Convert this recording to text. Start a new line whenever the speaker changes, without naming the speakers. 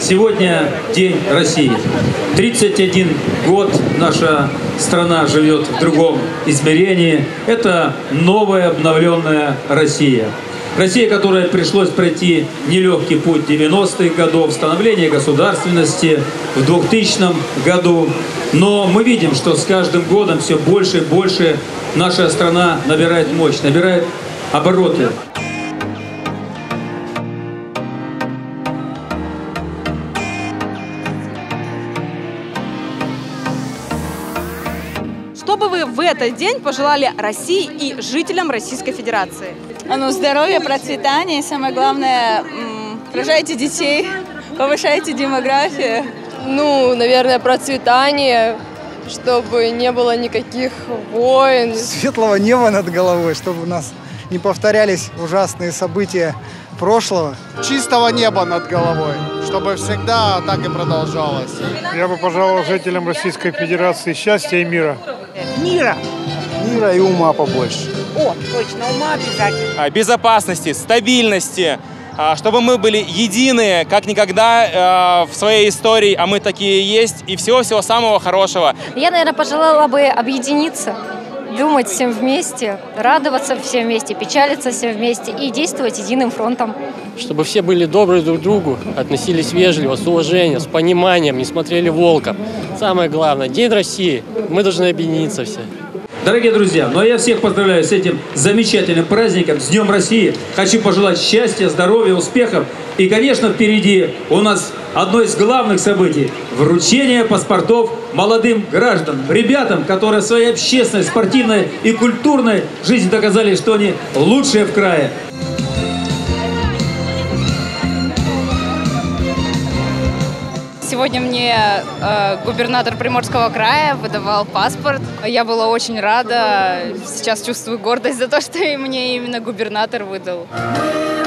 Сегодня День России. 31 год наша страна живет в другом измерении. Это новая обновленная Россия. Россия, которой пришлось пройти нелегкий путь 90-х годов, становление государственности в 2000 году. Но мы видим, что с каждым годом все больше и больше наша страна набирает мощь, набирает обороты.
Что бы вы в этот день пожелали России и жителям Российской Федерации?
Здоровья, процветания, и самое главное, рожайте детей, повышайте демографию.
Наверное, процветание, чтобы не было никаких войн.
Светлого неба над головой, чтобы у нас не повторялись ужасные события прошлого.
Чистого неба над головой, чтобы всегда так и продолжалось.
Я бы пожелал жителям Российской Федерации счастья и мира.
Мира! Мира и ума побольше.
О, точно, ума обязательно.
Безопасности, стабильности, чтобы мы были едины, как никогда в своей истории, а мы такие есть, и всего-всего самого хорошего.
Я, наверное, пожелала бы объединиться, думать всем вместе, радоваться всем вместе, печалиться всем вместе и действовать единым фронтом.
Чтобы все были добры друг к другу, относились вежливо, с уважением, с пониманием, не смотрели волком. Самое главное, День России, мы должны объединиться все.
Дорогие друзья, я всех поздравляю с этим замечательным праздником, с Днем России. Хочу пожелать счастья, здоровья, успехов. И, конечно, впереди у нас одно из главных событий – вручение паспортов молодым гражданам, ребятам, которые в своей общественной, спортивной и культурной жизни доказали, что они лучшие в крае.
Сегодня мне губернатор Приморского края выдавал паспорт. Я была очень рада. Сейчас чувствую гордость за то, что мне именно губернатор выдал.